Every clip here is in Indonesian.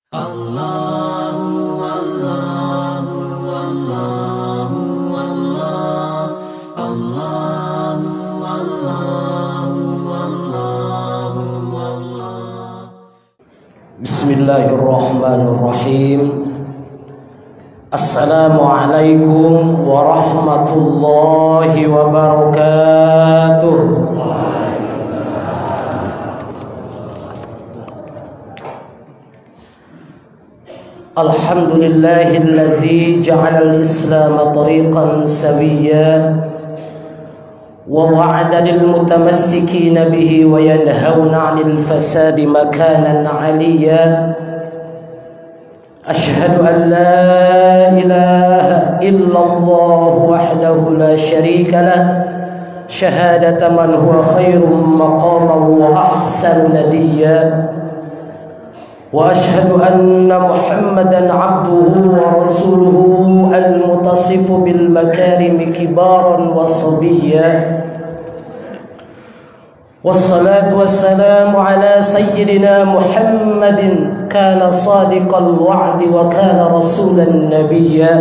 Allahu Allahu Allahu Allah Allahu Allahu Allahu Allah. Bismillahirrahmanirrahim. Assalamualaikum warahmatullahi wabarakatuh. Alhamdulillahillazi ja'ala al-islam tariqan sawiyya wa wa'ada lil mutamassikina bihi wa yanhauna 'anil fasadi makanan 'aliyya. Ashhadu an la ilaha illallah wahdahu la syarika lah syahadata man huwa khairum maqaman wa ahsanu nadiyya. وأشهد أن محمدا عبده ورسوله المتصف بالمكارم كبارا وصبيا والصلاة والسلام على سيدنا محمد كان صادق الوعد وكان رسولا نبيا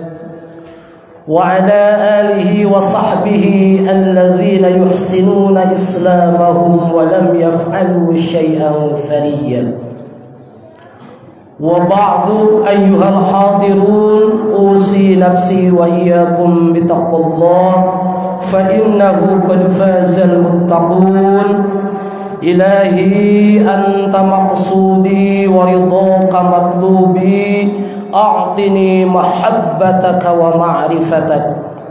وعلى آله وصحبه الذين يحسنون إسلامهم ولم يفعلوا شيئا فريا. وبعد أيها الحاضرون أوصي نفسي وإياكم بتقوى الله فإنه قد فاز المتقون. إلهي أنت مقصودي ورضاك مطلوبي أعطني محبتك ومعرفتك.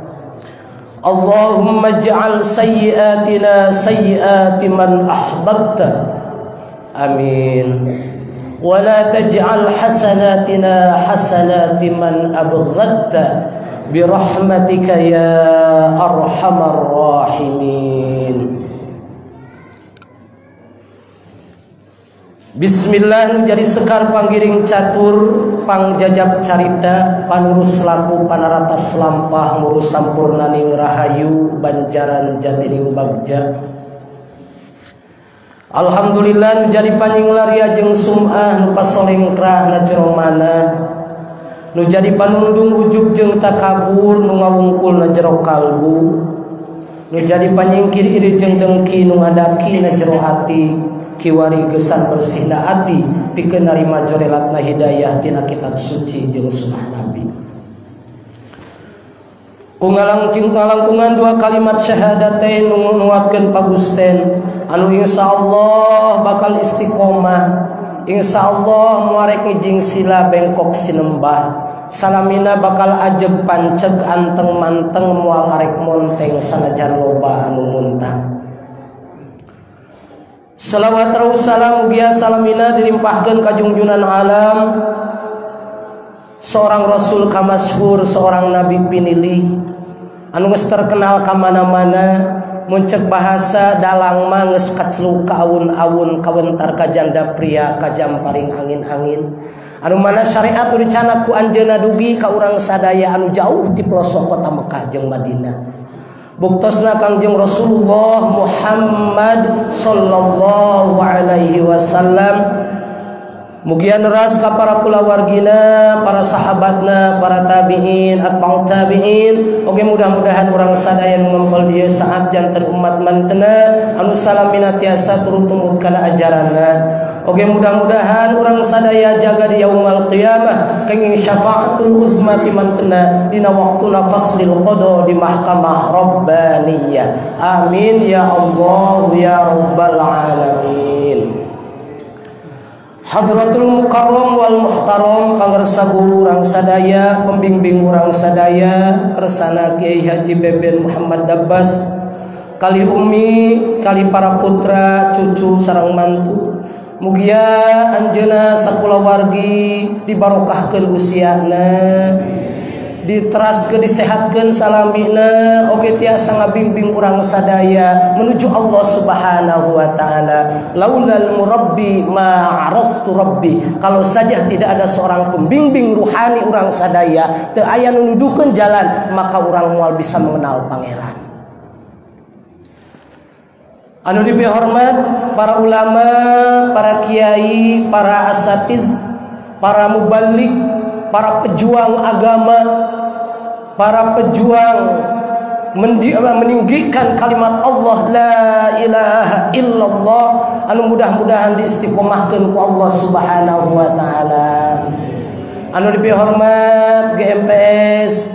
اللهم اجعل سيئاتنا سيئات من أحببت آمين. ولا تجعل حسناتنا حسنات من أبغضت برحمتك يا أرحم الراحمين. Bismillah. Jadi sekar panggiring catur pangjajab carita panurus laku panaratas lampah murus sampurnaning rahayu banjaran jatining bagja. Alhamdulillah menjadi panjinglaria jeung sum'ah nu pasolengkrah na jero manah nu jadi panundung ujub jeung takabur nu ngawungkul na jero kalbu nu jadi panyingkir iri jeung dengki nu ngadaki na jero hati kiwari gesan bersihna hati pikeun narima jorelatna hidayah tina kitab suci jeung sunnah Nabi. Kungalangkungan dua kalimat syahadatain nuwatkeun pagusten anu insyaallah bakal istiqomah, insyaallah muarek ngijing sila bengkok sinembah, salamina bakal ajeg panceg anteng manteng moal arek monteng sanajan loba anu muntang. Salawat raus salam mugia salamina dilimpahkeun ka junjunan alam seorang rasul kamasyhur, seorang nabi pinilih anu geus terkenal ka mana-mana. Muncek bahasa dalang mah geus kacluk ka awun-awun kawentar ka janda pria ka jamparing angin-angin anu mana syariat nu dicanag ku anjeunna dugi ka urang sadaya anu jauh ti pelosok kota Mekah jeung Madinah. Buktosna Kangjeng Rasulullah Muhammad sallallahu alaihi wasallam mugia neras ka para kulawargina, para sahabatna, para tabi'in, atba'ut tabi'in. Oge mudah-mudahan urang sadaya nu ngempel dieu saat janten umat mantena anu salamina tiasa turut tumut kana ajaranna. Oge mudah-mudahan urang sadaya jaga di yaumul qiyamah kenging syafaatul uzma ti mantena dina waktuna faslil qada di mahkamah rabbaniyah. Amin ya Allah ya rabbal alamin. Hadratul Mukarram wal Muhtaram pangarsa guru urang sadaya, pembimbing urang sadaya, kersana Kiai Haji Beben Muhammad Dabbas, kali umi, kali para putra, cucu sareng mantu. Mugia anjeunna sakulawargi dibarokahkeun usiana, diteraskeun disehatkeun salamina, oge tiasa ngabimbing urang sadaya menuju Allah Subhanahu wa taala. Laulal murabbi ma araftu rabbi. Kalau saja tidak ada seorang pembimbing ruhani urang sadaya, teu aya nu nuduhkeun jalan, maka urang moal bisa mengenal pangeran. Anu diberi hormat para ulama, para kiai, para asatiz, para mubalik, para pejuang agama, para pejuang meninggikan kalimat Allah la ilaha illallah, anu mudah-mudahan diistiqomahkeun ku Allah Subhanahu wa taala. Anu dipihormat GMPS,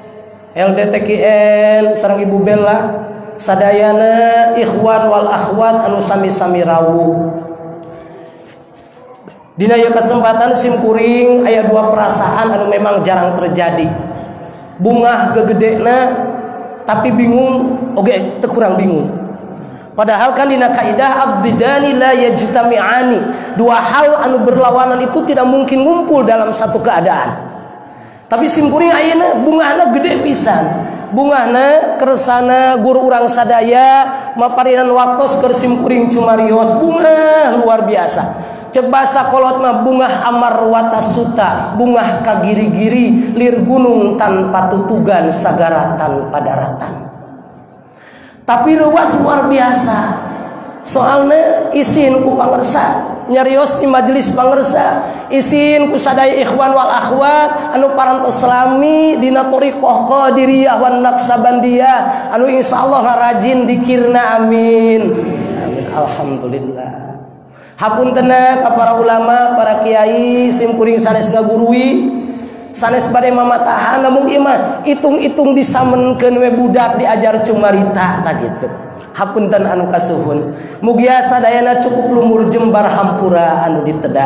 LDTKN sareng Ibu Bella, sadayana ikhwan wal akhwat anu sami-sami rawuh. Dina ieu kesempatan simkuring aya dua perasaan anu memang jarang terjadi. Bungah gegedena tapi bingung oge teu kurang bingung. Padahal kan dina kaidah ad-didani la yajtami'ani. Dua hal anu berlawanan itu tidak mungkin ngumpul dalam satu keadaan. Tapi simkuring ayeuna bungahna gede pisan. Bungahna keresana guru urang sadaya maparinan waktos keur simkuring cumarios bunga luar biasa. Cek basa kolot mah bungah amar watasuta, bungah kagiri-giri lir gunung tanpa tutugan sagara tanpa daratan. Tapi ruas luar biasa. Soalnya izin ku pangersa nyarios di majelis pangersa, izin ku sadaya ikhwan wal akhwat anu parantos selami dina thariqah qadiriyah wan naqsabandiyah anu insyaallah rajin dikirna amin. Amin alhamdulillah. Hapuntenna ka para ulama, para kiai, simkuring sanes ngagurui, sanes bade mamatahan, namun imah itung-itung disamenkeun we budak diajar cumarita nah gitu. Hapunten anu kasuhun. Mugia sadayana cukup lumur jembar hampura anu ditedak.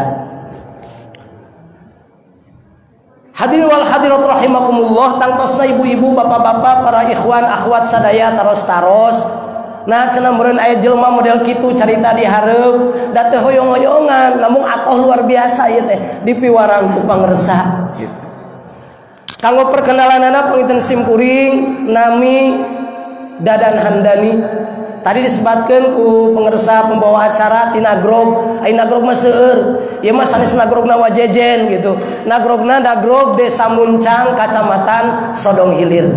Hadirin wal hadirat rahimakumullah, tangtosna ibu-ibu, bapak-bapak, para ikhwan akhwat sadaya taros-taros. Nah cenah meureun aya jelema model kitu carita di hareup da teh hoyong-hoyongan namun atoh luar biasa ieu teh dipiwarang ku pangresa gitu. Kanggo perkenalanana panginten simkuring nami Dadan Handani. Tadi disebutkeun ku pangresa pembawa acara ti Nagrog. Ai Nagrog mah seueur. Ieu mah sanes Nagrogna Wajejen gitu. Nagrogna Nagrog Desa Muncang Kacamatan Sodong Hilir.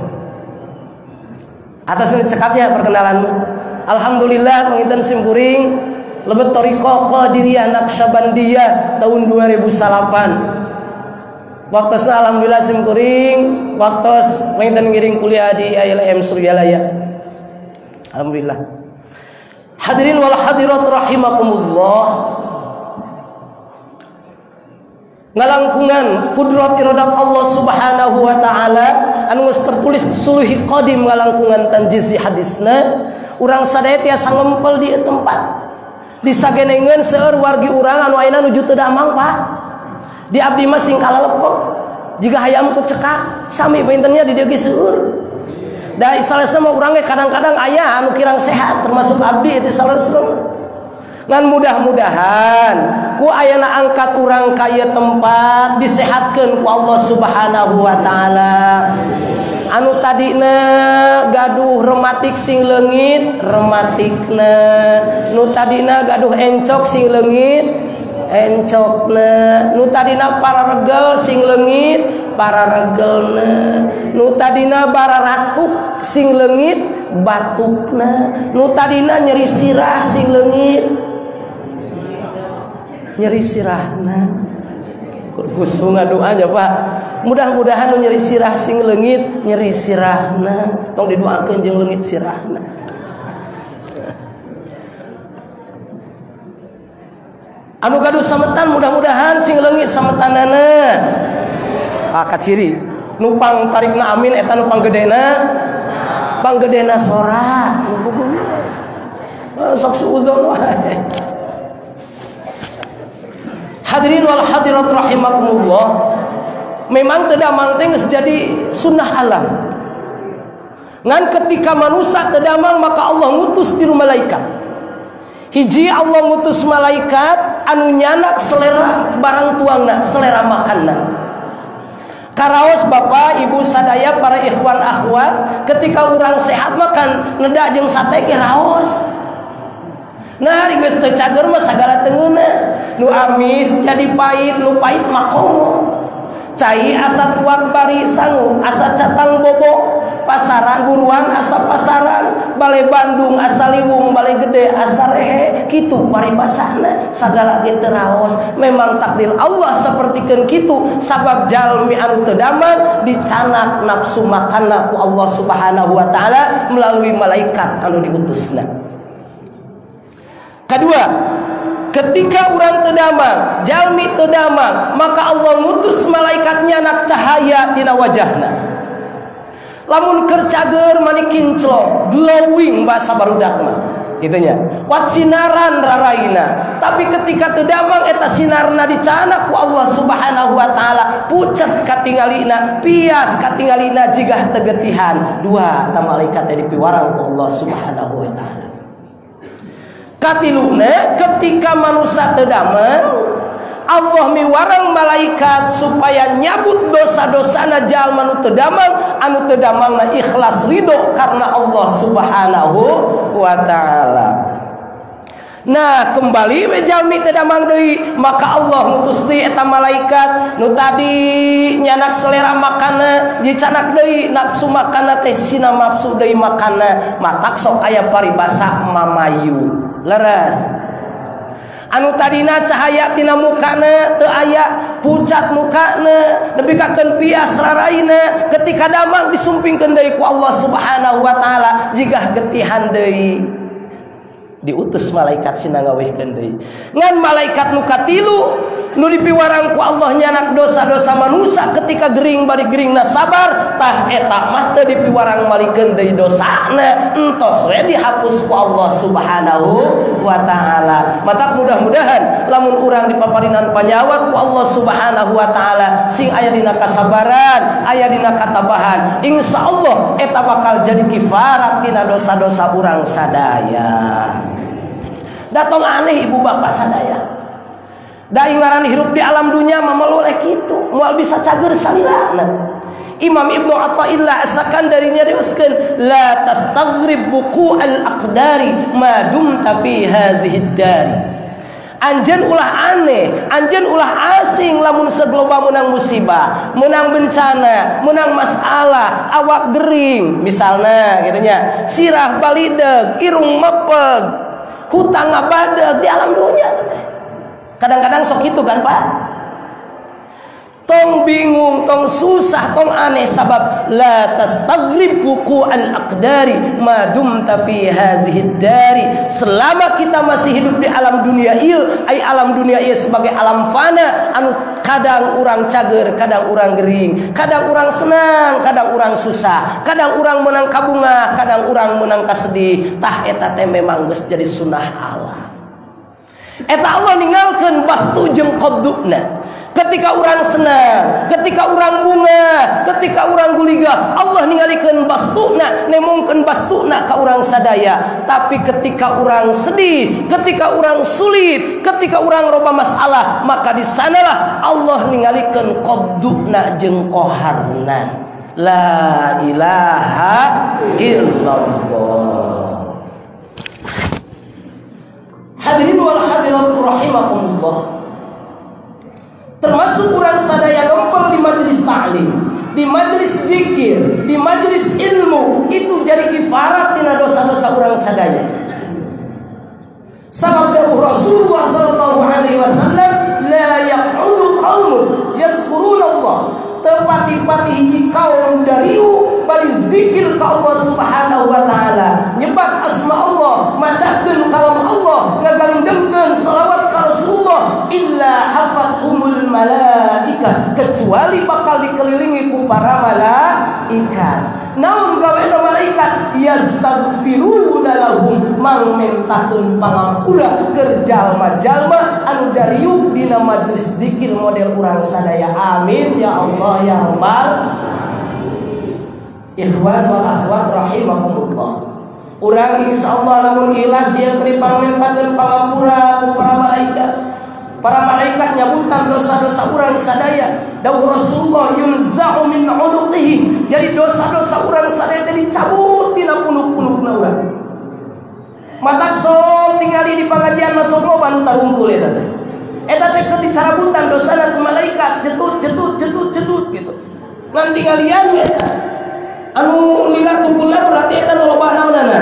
Atas cekapnya perkenalanmu. Alhamdulillah panginten simkuring lebet thariqah qadiriyah naqsabandiyah tahun 2008. Waktu alhamdulillah simkuring waktu panginten ngiring kuliah di ILM Suryalaya. Alhamdulillah. Hadirin wal hadirat rahimakumullah. Ngalangkungan kudrat iradat Allah Subhanahu wa taala anu geus tertulis suluhi qadim ngalangkungan tanjizi hadisna urang sadaya tiasa ngempel di tempat disagenengeun seueur wargi urang anu ayeuna nuju teu damang Pak di abdi mah sing kalalepok jiga hayam ku cekak sami paintennya di dieu ge seueur da salesna mah urang ge kadang-kadang aya anu kirang sehat termasuk abdi teh salesna ngan mudah-mudahan ku ayeuna angkat urang ka ieu tempat disehatkeun ku Allah Subhanahu wa taala. Anu tadina gaduh rematik sing leungit rematikna, nu tadina gaduh encok sing leungit encokna, nu tadina pararegel sing leungit pararegelna, nu tadina bararatuk sing leungit batukna, nu tadina nyeri sirah sing leungit nyeri sirahna. Khusus ngadoanya Pak, mudah-mudahan nu nyeri sirah sing leungit nyeri sirahna tong didoakeun jeung leungit sirahna. Anu gaduh sametan mudah-mudahan sing leungit sametanana ka ciri nu pang tarikna amin eta nu panggedena sora sok suudzon wae. Hadirin wal hadirat rahimakumullah, memang teu damang teh geus jadi sunnah alam. Ngan ketika manusia teu damang maka Allah ngutus tilu malaikat. Hiji Allah ngutus malaikat anu nyanak selera barang tuangna, selera makanna. Karaos bapak ibu sadaya para ikhwan akhwat ketika urang sehat makan neda jeung sate ge raos. Nah geus teu cager mah sagala teungeuna. Nu amis jadi pahit, nu pahit makomo. Cai asa tuak bari sangu, asa catang bobo. pasaran buruan asa pasaran, bale Bandung asa liwung, bale gede asa rehe, kitu paribasana sagala ge teu raos. Memang takdir Allah sapertikeun kitu, sabab jalmi anu teu damang dicanak nafsu makanna ku Allah Subhanahu wa taala melalui malaikat anu diutusna. Kedua, ketika orang terdamang, jalmi terdamang, maka Allah mutus malaikatnya nak cahaya tina wajahna. Lamun keur cager mani kinclong, glowing bahasa barudak mah. Gitunya. Wat sinaran raraina. Tapi ketika terdamang eta sinarna dicana ku Allah Subhanahu wa taala, pucet katingalina, pias katingalina jigah tegetihan. Dua ta malaikat dipiwarang ku Allah Subhanahu wa taala. Katiluna ketika manusia terdamang, Allah miwarang malaikat supaya nyabut dosa-dosana jalma anu teu damang ikhlas ridho karena Allah Subhanahu wa taala. Nah, kembali we jalmi teu damang deui, maka Allah ngutus deui eta malaikat nu tadi nyanak selera makanna dicanak deui nafsu makanna teh sina nafsu deui makanna, matak sok aya paribasa mamayu. Leres anu tadina cahaya tina mukana teu aya, pucat mukana nepikakeun pias raraina, ketika damang disumpingkeun deui ku Allah Subhanahu wa taala jigah getihan deui diutus malaikat sina ngawehkeun deui. Ngan malaikat nu katilu nu dipiwarang ku Allah nyanak dosa-dosa manusia ketika gering bari geringna sabar, tah eta mah teu dipiwarang malikeun deui dosana, entos we dihapus ku Allah Subhanahu wa taala. Matak mudah-mudahan lamun urang dipaparinan panyawa ku Allah Subhanahu wa taala sing aya dina kasabaran, aya dina katabahan, insyaallah eta bakal jadi kifarat tina dosa-dosa urang sadaya. Datang aneh ibu bapak sadaya, da ngaran hirup di alam dunia mah oleh kitu moal bisa cager salilana. Imam Ibnu Athaillah asakan darinya riwayatkeun la tastaghrib buqu'al aqdari ma dumta fi hazihi ad-dar. Anjeun ulah aneh, anjeun ulah asing lamun sagloba menang musibah, menang bencana, menang masalah, awak gering misalna kitu nya, sirah balideg, irung mepeg, hutang ngabadeg di alam dunia teh. Kadang-kadang sok itu kan Pak, tong bingung, tong susah, tong aneh sabab la tastaghrib wuqu'al aqdari ma dumta fi hazihi dari. Selama kita masih hidup di alam dunia ieu, ai alam dunia ieu sebagai alam fana anu kadang urang cager, kadang urang gering, kadang urang senang, kadang urang susah, kadang urang menang kabungah, kadang urang menang kasedih. Tah eta teh memang geus jadi sunah Allah. Eta Allah ninggalkeun bastu jeung qabduna. Ketika orang senang, ketika orang bunga, ketika orang guligah, Allah ningalikeun bastuna, nemongkeun bastuna ka urang sadaya. Tapi ketika orang sedih, ketika orang sulit, ketika orang roba masalah, maka di sanalah Allah ningalikeun qabduna jeung qoharna. La ilaha illallah. Hadirin wal hadirat rahimakumullah. Termasuk orang sadaya ngempel di majelis ta'lim, di majelis zikir, di majelis ilmu, itu jadi kifarat tina dosa-dosa orang sadaya. Sabab dawuh Rasulullah sallallahu alaihi wasallam, la yaq'udu qaumun yazkurunallah, tepati-pati hiji kaum dariu bari zikir ka Allah Subhanahu wa taala, nyebat asma Allah, macakeun kalam Allah, ngagalindengkeun selawat ka Rasulullah, illa hafathumul malaika, kecuali bakal dikelilingi ku para malaikat. Naon gawena malaikat? Yastaghfiruna lahum, mang mintakeun pangampura keur jalma-jalma anu dariu dina majelis zikir model urang sadaya. Amin ya Allah ya Rabbal. Ikhwan wal akhwat rahimakumullah. Urang insyaallah lamun ikhlas ieu dipangintakeun pangampura ku para malaikat. Para malaikat nyabutan dosa-dosa urang sadaya. Dawuh Rasulullah, yunza'u min 'unuqihi. Jadi dosa-dosa urang sadaya teh dicabut tina punuk-punukna urang. Matak sok tingali di pangajian masuk loba nu tarungkul eta teh. Eta teh keur dicarabutan dosana ku malaikat, jetut gitu. Ngan tinggalian eta. anu lila tungkulna berarti eta nu loba naonana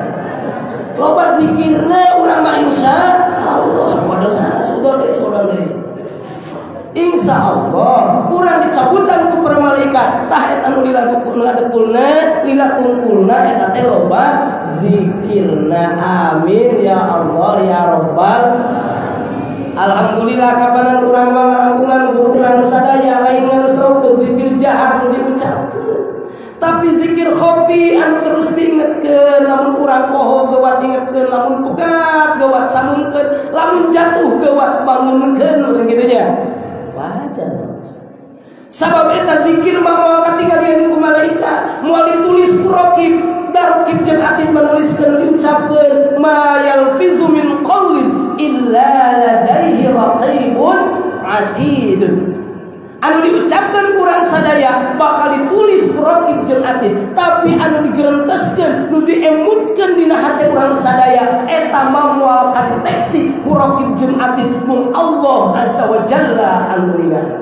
loba zikirna urang mah insya Allah sapodo sana sudah deh insya Allah urang dicabutan ku para malaikat tah eta nu lila tungkulna lila tungkulna eta teh loba zikirna amin ya Allah ya Rabbal. Alhamdulillah kapanan urang mah nganggungan guru urang sadaya lain ngarosok zikir jahar nu diucapkeun tapi zikir khofi anu terus diingetkeun lamun urang poho geuwat ingetkeun lamun pugat geuwat samungkeun lamun jatuh geuwat bangunkeun urang kitu nya wajar sabab eta zikir mah moal katinggalian ku malaikat moal ditulis ku raqib da raqib jeung atid menuliskeun diucapkeun ma yalfizu min qaulin illa ladaihi raqibun atid anu diucapkan kurang sadaya bakal ditulis ku raqib jeung atid tapi anu digerenteskeun nu diemutkeun dina hate urang sadaya eta mah moal kadeteksi ku raqib jeung atid mung Allah azza wa jalla anu ningalna.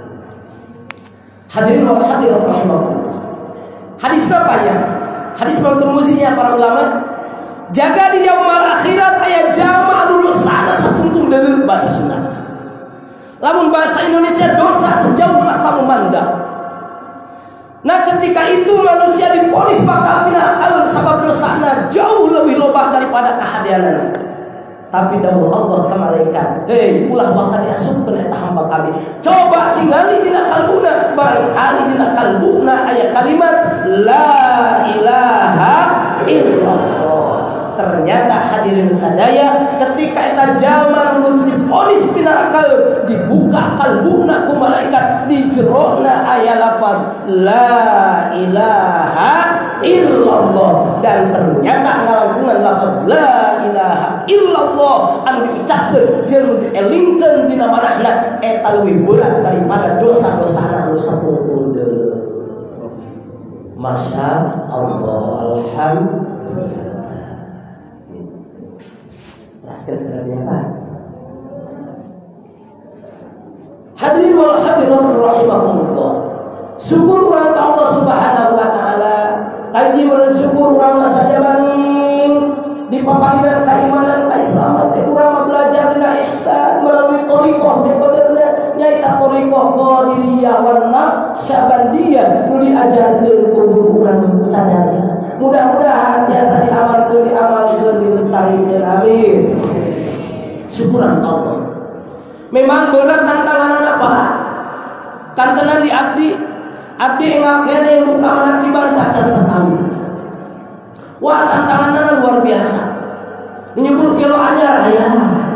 Hadirin wal hadirat rahimakumullah. Hadisna panjang. Hadis Imam Tirmizi para ulama jaga di yaumal akhirat aya jama anu dosana sapuntung deuleur bahasa Sunda. Lamun bahasa Indonesia dosa sejauh mata memandang. Nah ketika itu manusia diponis bakal pinakaun sabab dosana jauh lebih loba daripada kahadianana. Tapi dawuh Allah ka malaikat, hei ulah bakal diasupkeun eta hamba kami. Coba tinggali dina kalbuna, barangkali dina kalbuna aya kalimat la ilaha illallah. Ternyata hadirin sadaya ketika eta jalma nu diponis pinakaun dibuka kalbuna ku malaikat di jerona aya lafaz la ilaha illallah dan ternyata ngalangkungan lafaz la ilaha illallah anu diucapkeun jeung dielingkeun dina manahna eta leuwih berat daripada dosa-dosana anu sapuntung deuleur. Masya Allah, alhamdulillah. Raskan apa? Hadirin wal hadirat rahimakumullah. Syukur urang ka Allah Subhanahu wa taala. Kaji bersyukur urang saja baning dipaparinan keimanan keislaman teh urang belajar dina ihsan melalui thariqah metodena nyaita thariqah qadiriyah wan naqsyabandiyah nu diajarkeun ku guru urang sadaya. Mudah-mudahan biasa diamalkeun dilestarikeun amin. Syukuran Allah. Memang berat tantangan apa? Tantangan di abdi enggal kene muka malakiban kacan setahun. Wah tantanganna luar biasa. Menyebut kilo anyar aya.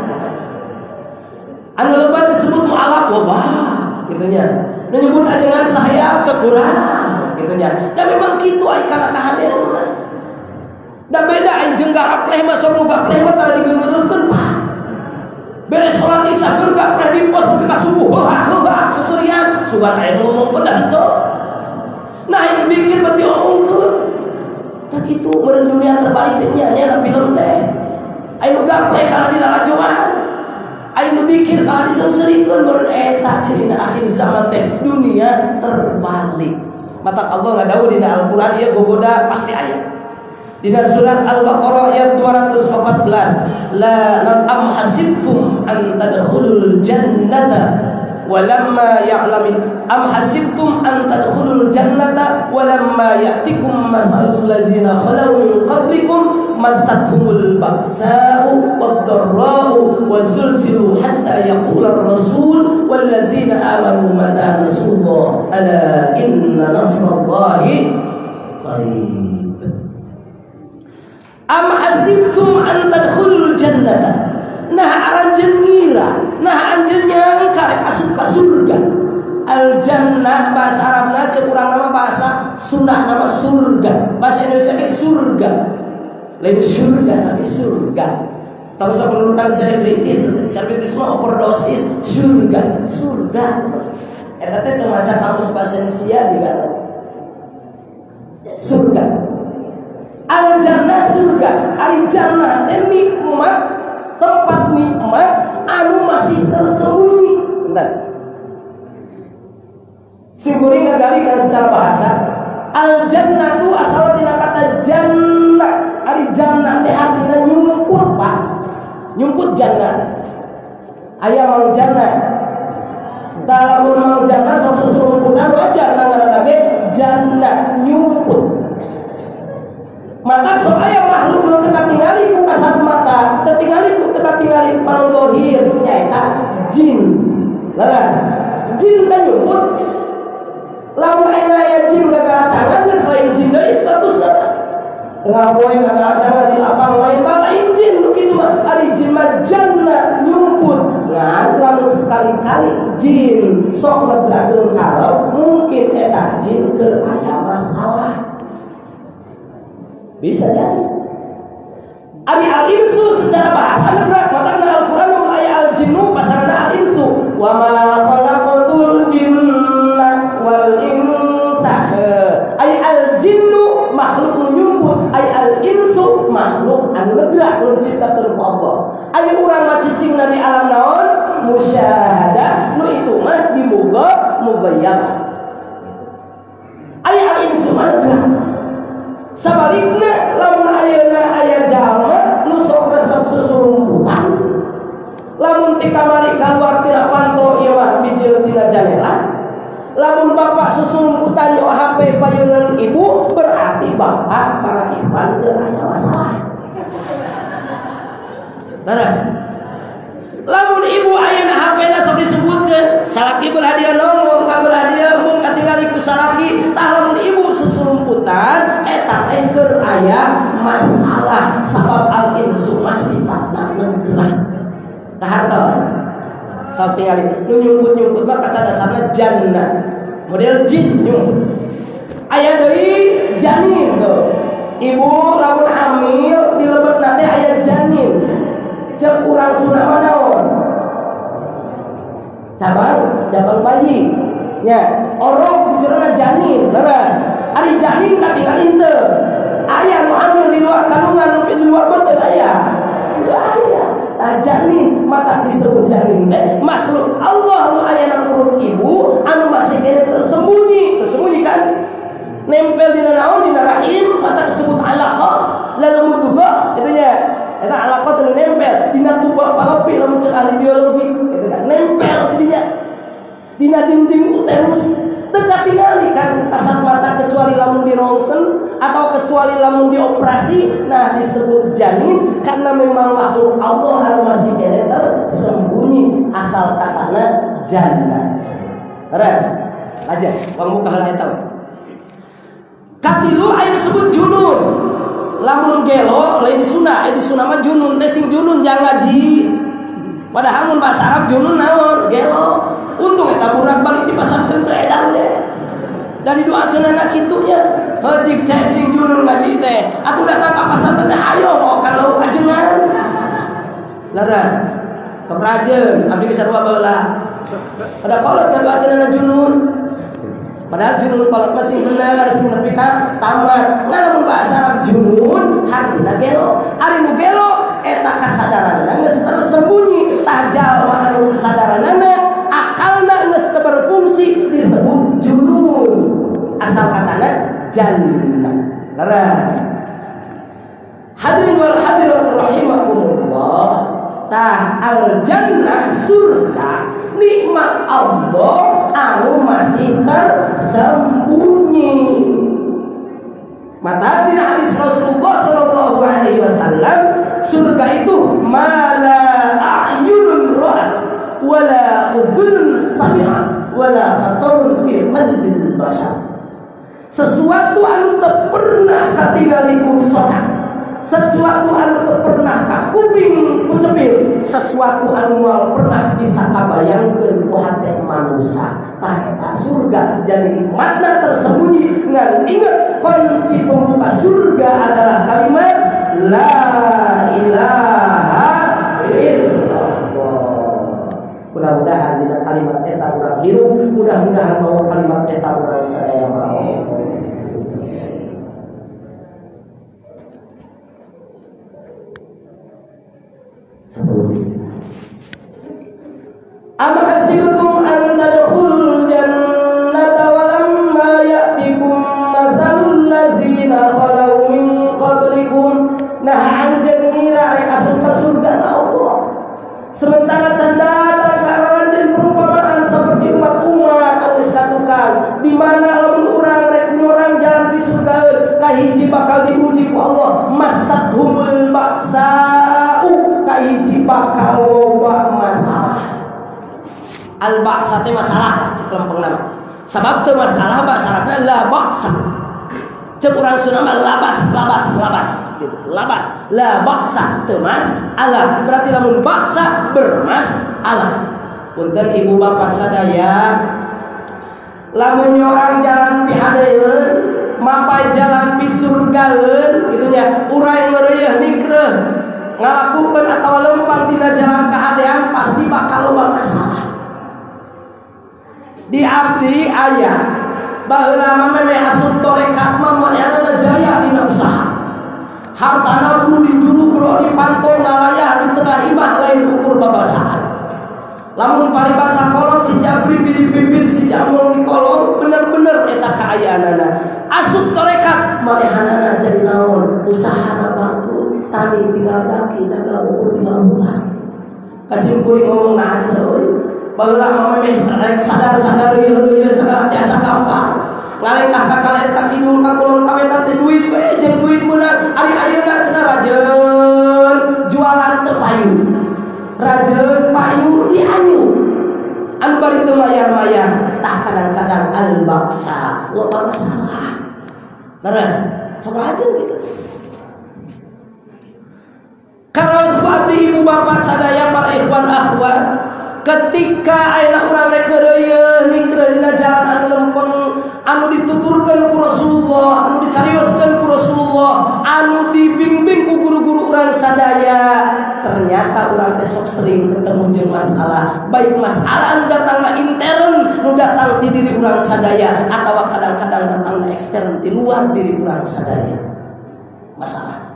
Anu lebat disebut mu'alaf loba gitunya. Menyebut ajengan sahaya kekurang gitunya. Da memang kitu ai kana kahadiran mah. Da beda ai jeung gapleh mah sok nu gapleh mah tara digeungeurkeun Pak. Beres salat isya keur gapleh di pos sampai ka subuh. Heuh susurian sugan aya nu ngomongkeun da henteu. Nah itu dikir berarti omongkeun. Tak kitu meureun dunia terbalik teh nya nya film teh. Aya nu gapleh kana di lalajoan. Aya nu dikir kana diseungseureikeun meureun eta cirina akhir zaman teh dunia terbalik. Mata Allah ngadawuh dina Al-Qur'an ieu gogoda pasti aya. Dina surat Al-Baqarah ayat 214, la am hasibtum an tadkhulul jannata walamma ya'lamin am hasibtum an tadkhulul jannata walamma ya'tikum masalul ladzina khalau min qablikum massathumul ba'sa'u wad-dharra'u wa zulzilu hatta yaqula ar-rasul wal ladzina amanu mata nasrullah ala inna nasrallahi qarib. Am hasibtum an tadkhulul jannata nah aranjeun ngira nah anjeun nyangka rek asup ka surga. Al jannah bahasa Arabna cek urang nama bahasa Sunda nama surga, bahasa Indonesia ke surga lain surga tapi surga. Tahu sok nurutan selebritis mah overdosis surga eta teh teu maca kamus bahasa Indonesia digana surga. Al jannah surga, al jannah nikmat, tempat nikmat anu masih tersembunyi. Bentar. Sing kuring ngagali kan secara bahasa Al jannatu asal tina kata jannah. Ari jannah teh artina nyumput, Pak. Nyumput jannah. Aya mang jannah. Dalam mang jannah sok susurumputan wajar ngaranna ge jannah nyumput. Maka sok aya makhluk nu teu katingali ku kasat mata, teu tingali ku teu katingali panon dohir nyaeta jin. Leras. Jin kan nyumput. Lamun aya jin gagaracangan geus lain jin deui statusna. Ngaboe gagaracangan di lapang lain lain jin nu kitu mah. Ari jin mah jannah nyumput. Ngan lamun sekali-kali jin sok ngebrakeun karep mungkin eta jin keur aya masalah. Bisa jadi. Ari al-insu secara bahasa negara makna Al-Qur'an mun aya al-jinnu pasanganna al-insu. Wa ma khalaqatul jinna wal insa. Ay al-jinnu makhluk nu nyumput, ay al-insu makhluk anu negara nu diciptakeun ku Allah. Ay urang mah cicingna di alam naon? Musyahadah, nu itu mah diboga mugayyab. Ay al-insu mah negara. Sabalikna lamun ayeuna aya jalma nu sok resep susurumputan. Lamun ti kamari kaluar tina panto ieu mah bijil tina jendela. Lamun bapak susurumputan nyo HP payunan ibu berarti bapak para iban teu aya masalah. Terus lamun ibu ayeuna HP-na sok disebutkeun salaki belah dia nongong ka belah dia mung katingali ku salaki tah lamun ibu susurumputan eta teh keur aya masalah sabab al-insu sifatna negara. Kahartos sok tingali nu nyumput-nyumput mah kata dasarna jannah. Model jin nyumput. Aya deui janin tuh. Ibu lamun hamil di lebetna teh aya janin. Cek urang Sunda mah naon? Cabang bayi. Nya, orok dijeurna janin, leres. Ari janin katingalin teu. Aya nu hamil di luar kandungan, di luar badan aya. Teu aya. Tah janin mata disebut janin teh makhluk Allah nu aya nang perut ibu anu masih kene tersembunyi kan? Nempel dina naon dina rahim mata disebut alaqah, lalu mudghah itu nya. Eta alaqah teh nempel dina tubuh palepi lamun cek ahli biologi itu kan nempel di dinya. Dina dinding uterus teu katingali kan kasat mata kecuali lamun dirongsen atau kecuali lamun dioperasi. Nah disebut janin karena memang makhluk Allah anu masih kene tersembunyi asal katana jannah. Terus aja bang buka hal eta we. Katilu aya disebut junun. Lamun gelo lain di Sunda mah junun teh sing junun jang ngaji. Padahal mun bahasa Arab junun naon? Gelo. Untung eta burak balik di pasantren teu edan ge. Dari doakeun anak kitunya. Heutik cek sing junun ngaji teh. Atuh datang ka pasantren teh hayo mau kan lauk ajengan. Leres. Keprajeun abdi ge sarua baheula. Ada kolot ka doakeun anak junun. Padahal junun kolot mah sing bener, sing nepi ka tamat. Ngalamun bahasa Arab junun hartina gelo. Ari nu gelo eta kasadaranna geus tersembunyi tah jalma anu kasadaranna akalna geus teu berfungsi disebut junun. Asal katana jannah. Leres. Hadirin wal hadirat rahimakumullah. Tah al jannah surga nikmat Allah anu masih tersembunyi. Mata dina hadis Rasulullah sallallahu alaihi wasallam surga itu mala a'yunun ra'at wala uzunun sami'at wala khatarun fi qalbil bashar. Sesuatu anu teu pernah katingali ku soca, sesuatu anu teu pernah ka kuping kucepil, sesuatu anu moal pernah bisa kabayangkeun ku hate manusia. Tah eta surga jadi nikmatna tersembunyi. Ngan ingat kunci pembuka surga adalah kalimat la ilaha illallah. Mudah-mudahan dina kalimat eta urang hirup, mudah-mudahan bahwa kalimat eta urang sadaya mau. Am hasibtum an tadkhulul jannata wa lamma ya'tikum mathalul ba'sa'u kahiji bakal loba masalah. Al ba'sa teh masalah cek lempeng nama. Sabab teu masalah bahasa Arabna la ba'sa. Cek urang Sunda mah labas gitu. Labas la ba'sa teu masalah. Berarti lamun ba'sa bermasalah. Punten ibu bapak sadaya, lamun orang jalan pihadeun mapai jalan pisurgaeun kitu nya urai ngeureuyeuh nikreuh ngalakukeun atawa lempang tina jalan kahadean pasti bakal loba masalah. Di abdi aya baheula mah memeh asup torekat mah manehna jaya dina usaha. Hartana kudu dijuru kudu dipantong ngalayah di tengah imah lain ukur babasaan. Lamun paribasa kolot si jabri bibir si jamul di kolom bener-bener eta kaayaanana. Asup torekat manehanana jadi naon usahana bangkrut tani tinggal kaki dagang ukur tinggal hutang. Kasimpuli ngomong na ajar euy. Baheula mah meh rek sadar-sadar ieu segala tiasa gampang. Ngalengkah ka kaler ka kidul ka kulon ka wetan teh duit we jeung duit meunang ari ayeuna cenah rajeun jualan teu payu. Rajeun payu dianyu anu bari teu mayar-mayar tah kadang-kadang al-baqsa loba masalah. Leres sok rajeun kitu. Karaos abdi ibu bapak sadaya para ikhwan akhwat, ketika ayeuna urang rek ngeureuyeuh nikreuh dina jalan anu lempeng anu dituturkeun ku Rasulullah, anu dicarioskeun ku Rasulullah, anu dibimbing ku guru-guru urang sadaya, ternyata urang teh sok sering ketemu jeung masalah, baik masalah anu datangna intern, nu datang di diri urang sadaya atawa kadang-kadang datangna ekstern di luar diri urang sadaya. Masalah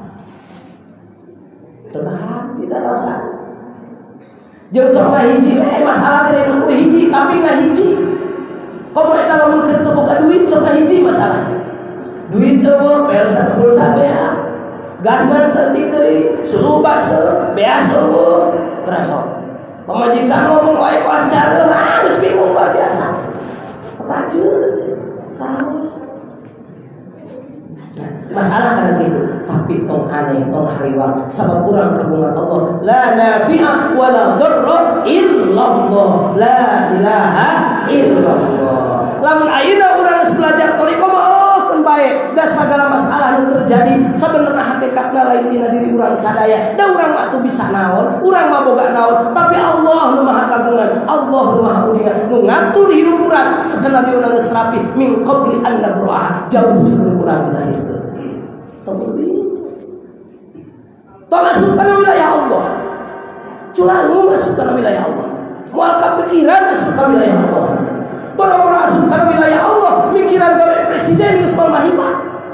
terang tidak rasa jeung sok hiji masalah teh nu hiji tapi enggak hiji. Komo eta lamun keur teu boga duit sok hiji masalah. Duit eueuh persa pulsa bea. Gasna seutik deui, suhu basa, beas eueuh, kerasa. Pamajikan ngomong wae ku acara, geus bingung luar biasa. Racun harus. Masalah kan gitu, tapi tong aneh, tong hariwang, sabab urang kagungan Allah. La nafi'a wa la dharra illallah, la ilaha illallah. Lamun ayeuna urang geus belajar thariqah mah pun bae, da sagala masalah nu terjadi sabenerna hakikatna lain dina diri urang sadaya. Da urang mah tuh bisa naon, urang mah boga naon, tapi Allah nu Maha Kagungan, Allah nu Maha Mulia, nu ngatur hirup urang sakenario geus rapi min qabli an nabra'a, jauh sebelum urang lahir. Tong masuk ke wilayah Allah. Culanu masuk ke wilayah Allah. Moal kepikiran masuk ke wilayah Allah. Boro-boro masuk ke wilayah Allah, mikiran gawe presiden geus moal mahibah.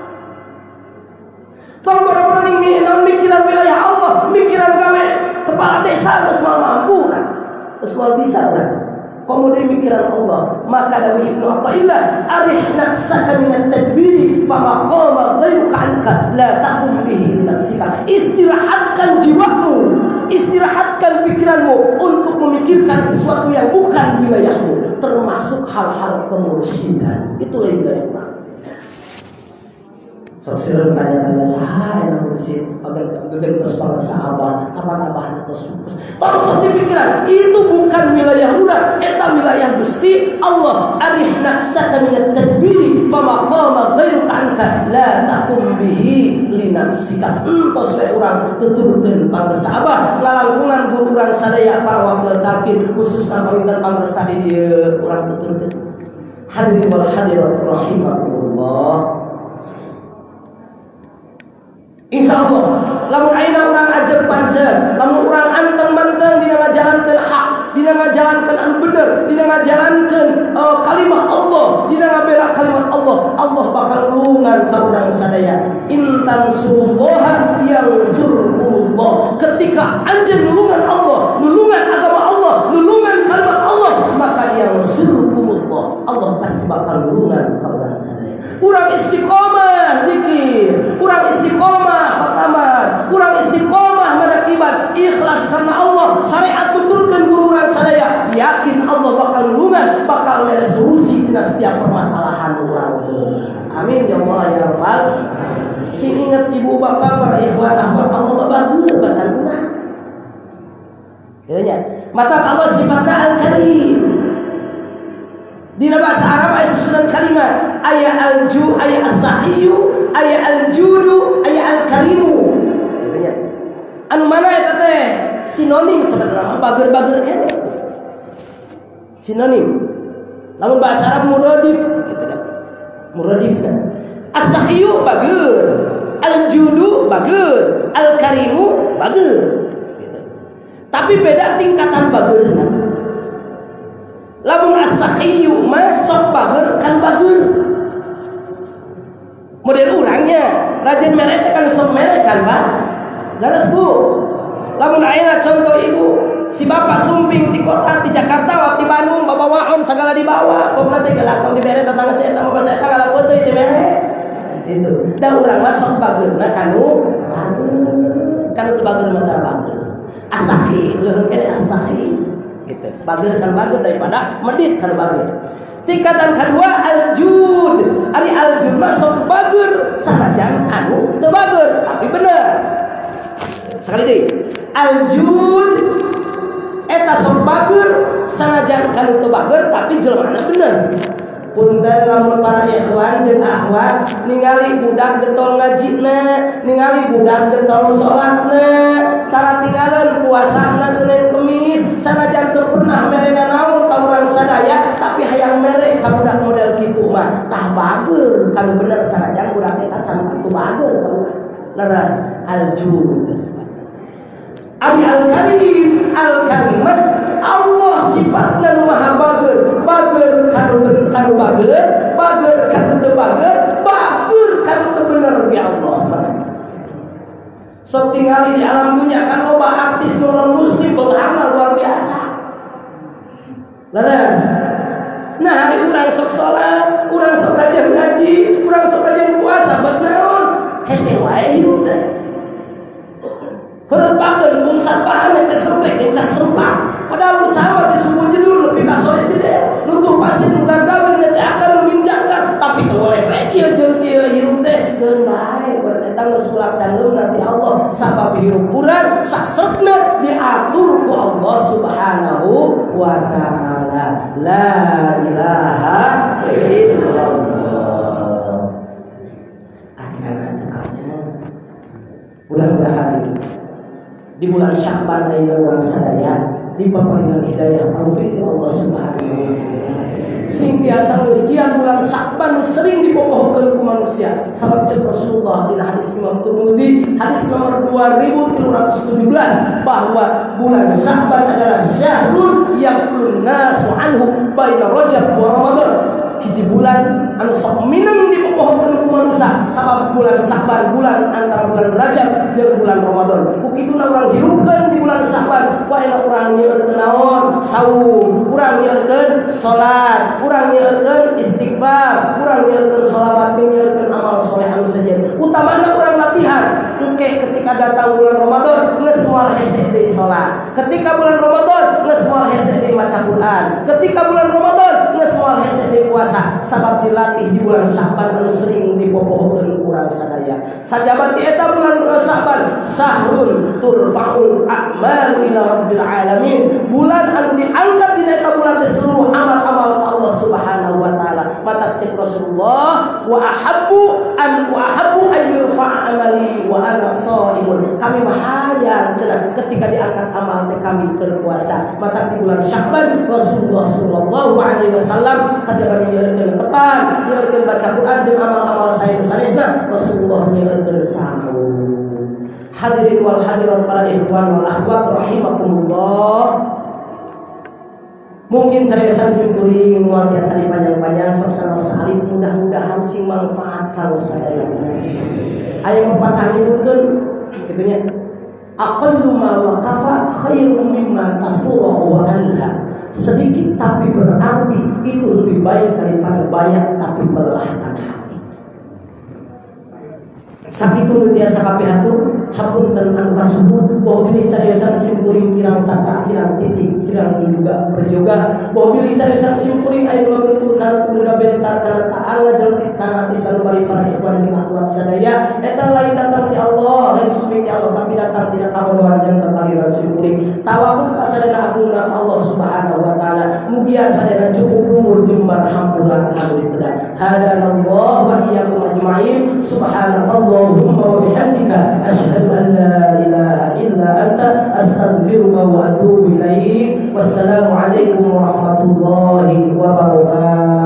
Tong boro-boro ning mikiran wilayah Allah, mikiran gawe kepala desa geus moal mampu, geus moal bisa urang. Kemudian mikiran Allah, maka dari Ibnu Athaillah, arih nafsaka min at-tadbiri fa maqama ghayruka anka la taqum bihi li nafsika. Istirahatkan jiwamu, istirahatkan pikiranmu untuk memikirkan sesuatu yang bukan wilayahmu, termasuk hal-hal kemursyidan. Itulah wilayah Allah. Sosial tanya-tanya saha yang mursyid, agar geus para sahabat, kapan abahna tos fokus. Tong pikiran, itu bukan wilayah urang, eta wilayah Gusti Allah. Arih nafsaka min at-tadbiri fa maqama ghayruka anka la taqum bihi li nafsika. Entos we urang tuturkeun pangresah lalangkungan guru urang sadaya para wakil takin khususna palinten pangresah di dieu urang tuturkeun. Hadirin wal hadirat rahimakumullah. Insyaallah, lamun ayeuna urang ajeg pancen, lamun urang anteng-manteng dina ngajalankeun hak, dina ngajalankeun anu bener, dina ngajalankeun kalimah Allah, dina ngabela kalimat Allah, Allah bakal nulungan ka urang sadaya. Intan surullaha yansurkumullah. Ketika anjeun nulungan Allah, nulungan agama Allah, nulungan kalimat Allah, maka yansurkumullah. Allah pasti bakal nulungan ka urang sadaya. Urang istiqomah zikir, urang istiqomah khataman, urang istiqomah manakiban, ikhlas karena Allah, syariat tuturkeun guru urang sadaya, yakin Allah bakal nulungan, bakal mere solusi dina setiap permasalahan urang. Amin ya Allah ya Rabbal. Sing ingat ibu bapak para ikhwan akhwat Allah bagus batanuna. Ya. Maka Allah sifatnya Al-Karim. Di bahasa Arab ayat susunan kalimat ayat al-ju, ayat as-sahiyu, ayat al-judu, ayat al-karimu. Gitu ya. Anu mana eta teh? Sinonim sebenarnya bager-bager kene. Sinonim. Lamun bahasa Arab muradif gitu kan. Muradif kan. As-sahiyu bager, al-judu bager, al-karimu bager. Gitu. Tapi beda tingkatan bagerna. Lamun as-sahiyu mah sok bager kan bager. Model urangnya rajin mere kan sok mere kan Pak. Garas Bu. Lamun ayeuna contoh ibu, si bapak sumping di kota di Jakarta, di Bandung, bapak waon segala dibawa. Pokna teh galakong dibere tetangga saya eta mah basa eta ngalapoeun teh mere. Itu. Da urang mah sok bageurna kanu bager. Kan teu bager mah bager. As-sahi, leuheung kene as-sahi. Gitu. Bager kan bager daripada medit kan bager. Tingkatan kedua al-jud. Ari al-jud mah sok bager sanajan anu teu bager tapi bener. Sekali deui. Al-jud eta sok bager sanajan anu teu bager tapi jelmana bener. Punten lamun para ikhwan jeung akhwat ningali budak getol ngajina, ningali budak getol salatna, tara tinggalan puasana Senin Kemis, sanajan teu pernah merena naon ka urang sadaya, tapi hayang mere ka budak model kitu mah tah bager, kanu bener sanajan budak eta can teu bager ka urang. Leres al-jud. Ari al-karim, al-karimat Allah sifatna maha bager, bager kanu bager, bager kanu teu bager, bager kanu teu bener ya Allah. Sok tingali di alam dunia kan loba artis non muslim beunghangna luar biasa. Leres. Nah, urang sok salat, urang sok rajin ngaji, urang sok rajin puasa, bet naon? Hese wae hirup teh. Kalau bager pun sampahnya teh semplek kencang sempak. Padahal usaha di subuh jedul lebih ka sore teh. Nutup pasir nu gagaweun teh akan minjakan, tapi teu boleh bae kieu jeung kieu hirup teh geun bae. Bereta geus pulaksanaeun nanti Allah sabab hirup urang sasrekna diatur ku Allah Subhanahu wa taala. La ilaha illallah. Akhirnya cetaknya. Mudah-mudahan di bulan Sya'ban ayeuna urang sadaya dipaparingan hidayah taufik Allah Subhanahu wa taala. Sing tiasa ngeusian bulan Sya'ban sering dibobohkeun ku manusia. Sabab cek Rasulullah di hadis Imam Tirmidzi, hadis nomor 2317 bahwa bulan Sya'ban adalah syahrun yaqulun nasu anhu baina Rajab wa Ramadan. Hiji bulan anu sok mineng dibobohkeun ku manusia sabab bulan Sya'ban bulan antara bulan Rajab jeung bulan Ramadan. Ku kituna urang hirupkeun di bulan Sya'ban, wae urang nyeueurkeun naon? Saum, urang nyeueurkeun salat, urang nyeueurkeun istighfar, urang nyeueurkeun shalawat, nyeueurkeun amal saleh anu sajen. Utamana urang latihan engke ketika datang bulan Ramadan geus moal hese deui salat. Ketika bulan Ramadan geus moal hese deui maca Quran. Ketika bulan Ramadan geus moal hese deui puasa. Sabab dilatih di bulan Sya'ban anu sering dibobohkeun urang sadaya. Sajabati eta bulan Sya'ban sahrun turfa'ul a'mal ila rabbil alamin. Bulan anu diangkat dina eta bulan teh seluruh amal-amal ka Allah Subhanahu wa taala. Mata cek Rasulullah wa ahabbu an yurfa'a amali wa ana shaimun. Kami mahayang cenah ketika diangkat amal teh kami berpuasa. Mata di bulan Sya'ban Rasulullah sallallahu alaihi wasallam sajabani nyeueurkeun tepan, nyeueurkeun baca Quran jeung amal-amal saya sanesna Rasulullah nyeueurkeun sahur. Hadirin wal hadirat para ikhwan wal akhwat rahimakumullah. Mungkin cariyosan simkuring moal tiasa dipanjang-panjang sok sanes alit mudah-mudahan sing manfaat kalau sadaya. Aya pepatah nyebutkeun kitu nya. Aqallu ma waqafa khairun mimma tasura wa anha. Sedikit tapi berarti itu lebih baik daripada banyak tapi melelahkan hati. Sakitu nu tiasa kapihatur hapunten anu kasuhun bahwa bilih cariosan simkuring kirang tata kirang titik kirang juga beryoga bahwa bilih cariosan simkuring aya ngabentur kana kuda bentar kana taala jeltit kana hati salubar umat sadaya eta lain datang ti Allah lain suping ti Allah tapi datang tina kabodohan jeung kakaliran simkuring tawakul kasadana agungan Allah subhanahu wa taala mugi sadaya cukup umur jeung barhamdulillah anu ditedah hadanallahu wa iyyakum ajmain subhanakallahumma wa bihamdika asyhadu an la ilaha illa anta astaghfiruka wa atubu ilaik wassalamu alaikum warahmatullahi wabarakatuh.